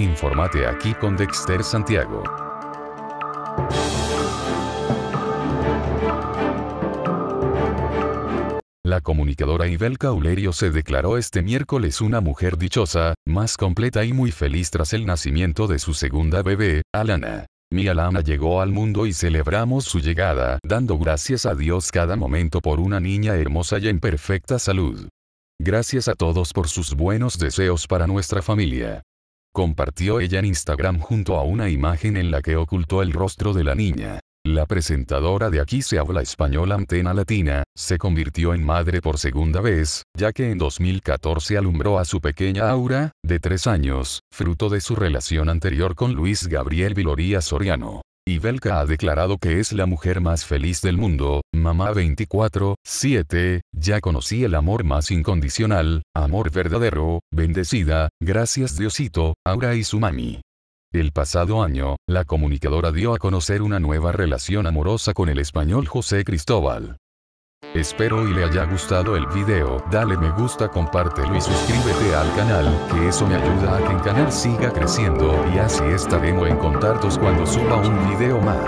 Infórmate aquí con Dexter Santiago. La comunicadora Ibelca Ulerio se declaró este miércoles una mujer dichosa, más completa y muy feliz tras el nacimiento de su segunda bebé, Alana. Mi Alana llegó al mundo y celebramos su llegada, dando gracias a Dios cada momento por una niña hermosa y en perfecta salud. Gracias a todos por sus buenos deseos para nuestra familia. Compartió ella en Instagram junto a una imagen en la que ocultó el rostro de la niña. La presentadora de Aquí se habla español Antena Latina, se convirtió en madre por segunda vez, ya que en 2014 alumbró a su pequeña Aura, de 3 años, fruto de su relación anterior con Luis Gabriel Viloria Soriano. Ibelca ha declarado que es la mujer más feliz del mundo, mamá 24/7, ya conocí el amor más incondicional, amor verdadero, bendecida, gracias Diosito, Aura y su mami. El pasado año, la comunicadora dio a conocer una nueva relación amorosa con el español José Cristóbal. Espero y le haya gustado el video, dale me gusta, compártelo y suscríbete al canal, que eso me ayuda a que el canal siga creciendo y así estaremos en contactos cuando suba un video más.